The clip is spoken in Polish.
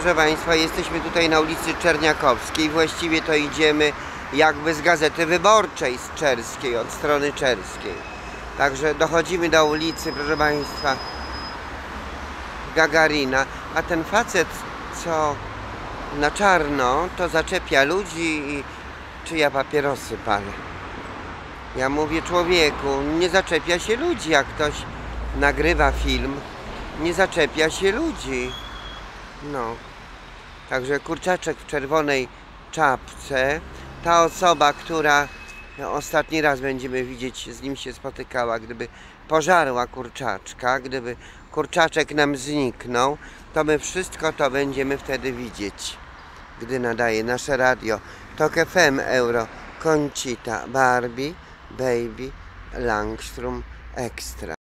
proszę Państwa, jesteśmy tutaj na ulicy Czerniakowskiej. Właściwie to idziemy jakby z Gazety Wyborczej z Czerskiej, od strony czerskiej. Także dochodzimy do ulicy, proszę Państwa, Gagarina. A ten facet, co na czarno, to zaczepia ludzi i czy ja papierosy palę. Ja mówię, człowieku, nie zaczepia się ludzi, jak ktoś nagrywa film, nie zaczepia się ludzi. No, także kurczaczek w czerwonej czapce, ta osoba, która ostatni raz będziemy widzieć, z nim się spotykała, gdyby pożarła kurczaczka, gdyby kurczaczek nam zniknął, to my wszystko to będziemy wtedy widzieć, gdy nadaje nasze radio TOK FM, Euro, Conchita, Barbie, Baby, Langstrom, Extra.